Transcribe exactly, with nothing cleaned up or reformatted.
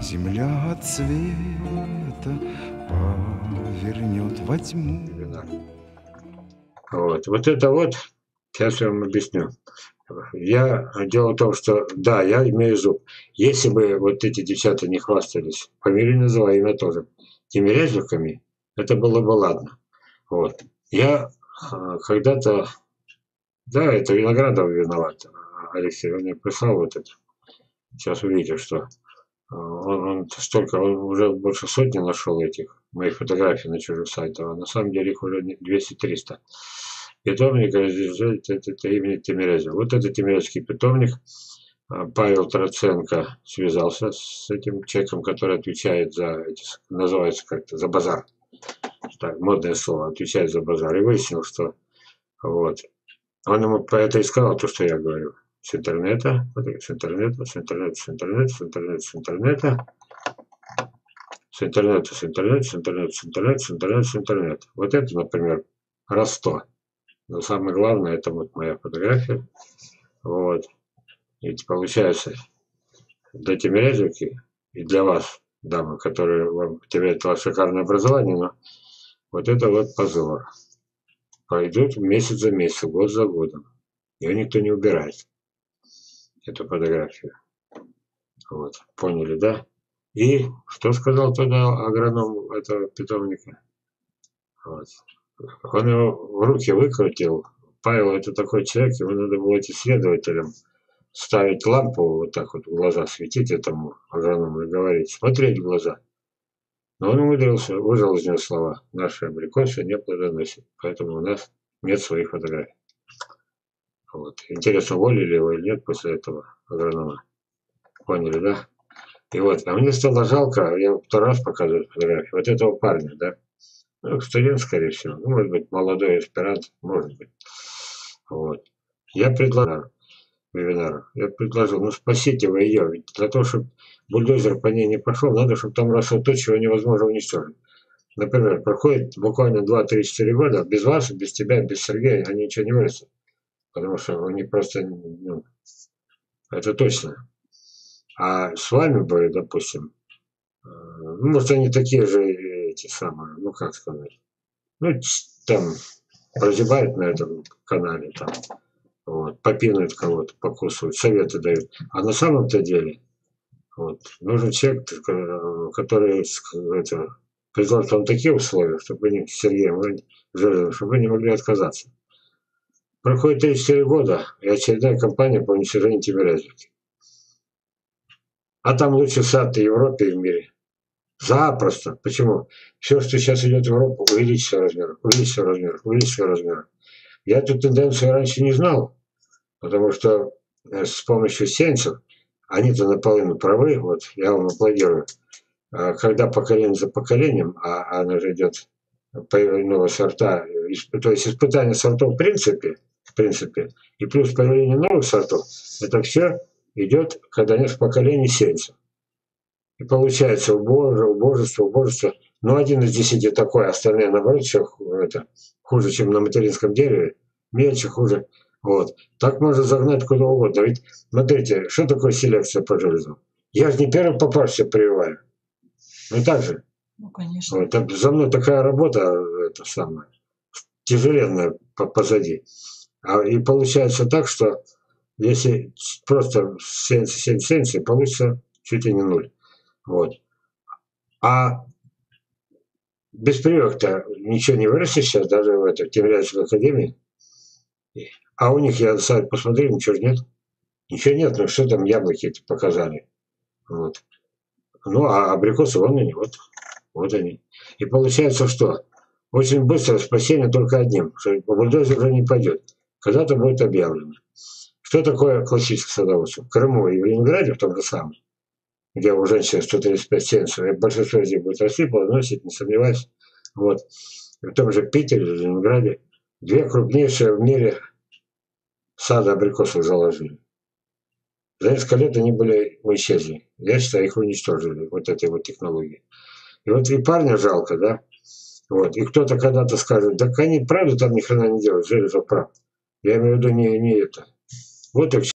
Земля от света повернет во тьму. Вот. Вот это вот, сейчас я вам объясню. Я дело в том, что да, я имею зуб. Если бы вот эти девчата не хвастались, фамилию называю, имя тоже, тимирязевками, это было бы ладно. Вот. Я э, когда-то, да, это Виноградов виноват, Алексей, он мне прислал вот это. Сейчас увидите, что э, он, он столько, он уже больше сотни нашел этих моих фотографий на чужих сайтах, а на самом деле их уже двести-триста. Питомник это, это, это имени Тимирязева. Вот это Тимирязевский питомник. Павел Троценко связался с этим человеком, который отвечает за, называется как-то, за базар. Так, модное слово, отвечает за базар. И выяснил, что вот. Он ему про это и сказал, то, что я говорю. С интернета, с интернета, с интернета, с интернета, с интернета, с интернета, с интернета, с интернета, с интернета, с интернета, с интернета, с интернета. Вот это, например, раз сто. Но самое главное, это вот моя фотография. Вот. И получается, для Тимирязевки и для вас, дамы, которые вам теряют ваше шикарное образование, но вот это вот позор. Пойдут месяц за месяцем, год за годом. Ее никто не убирает. Эту фотографию. Вот. Поняли, да? И что сказал тогда агроном этого питомника? Вот. Он его в руки выкрутил. Павел это такой человек, ему надо было исследователям ставить лампу, вот так вот в глаза светить этому агроному и говорить, смотреть в глаза. Но он умудрился, выжил из него слова. Наши абрикосы не плодоносят, поэтому у нас нет своих фотографий. Вот. Интересно, уволили его или нет после этого агронома. Поняли, да? И вот, а мне стало жалко, я второй раз показываю фотографию, вот этого парня, да? Ну, студент, скорее всего. Ну, может быть, молодой аспирант, может быть. Вот. Я предложил вебинар. Я предложил, ну спасите вы ее. Ведь для того, чтобы бульдозер по ней не пошел, надо, чтобы там росло то, чего невозможно уничтожить. Например, проходит буквально два-три-четыре года, без вас, без тебя, без Сергея, они ничего не вырастут. Потому что они просто, ну, это точно. А с вами бы, допустим, ну, может, они такие же, эти самые, ну, как сказать, ну, там, прозябают на этом канале, там, вот, попинают кого-то, покусывают, советы дают. А на самом-то деле, вот, нужен человек, который, это, предложит вам такие условия, чтобы они, Сергеем, чтобы вы не могли отказаться. Проходит три-четыре года, и очередная кампания по уничтожению Тимирязевки. А там лучший сад в Европе и в мире. Запросто. Почему? Все, что сейчас идет в Европу, увеличится размер, увеличится размер, увеличится размер. Я эту тенденцию раньше не знал, потому что с помощью сеянцев, они-то наполовину правы, вот я вам аплодирую, когда поколение за поколением, а она же идет по нового сорта, то есть испытание сортов в принципе, в принципе, и плюс появление новых сортов, это все идет, когда нет поколений сеянцев. И получается убожество, убожество, убожество. Ну, один из десяти такой, остальные, наоборот, еще это, хуже, чем на материнском дереве, меньше, хуже. Вот. Так можно загнать куда угодно. Ведь, смотрите, что такое селекция по железу? Я же не первый попавшийся прививаю. Ну, так же. Ну, конечно. Вот. За мной такая работа, это самое, тяжеленная позади. А, и получается так, что если просто семь семь, получится чуть ли не нуль. Вот. А без прививок-то ничего не вырастет сейчас, даже в этой Тимирязевской академии. А у них, я сайт посмотрел, ничего нет. Ничего нет, ну что там яблоки показали. Вот. Ну, а абрикосы, вон они, вот. Вот они. И получается, что очень быстро спасение только одним, что бульдозер уже не пойдет. Когда-то будет объявлено. Что такое классическое садоводство? В Крыму и в Ленинграде, в том же самом, где у женщин сто тридцать пять семьдесят, и большинство из них будет расти, плодоносить, не сомневаюсь. Вот. И в том же Питере, в Ленинграде, две крупнейшие в мире сады абрикосов заложили. За несколько лет они были исчезли. Я считаю, их уничтожили, вот этой вот технологии. И вот и парня жалко, да? Вот. И кто-то когда-то скажет, так они правда там ни хрена не делают, железо прав. Я имею в виду не, не это. Вот и все.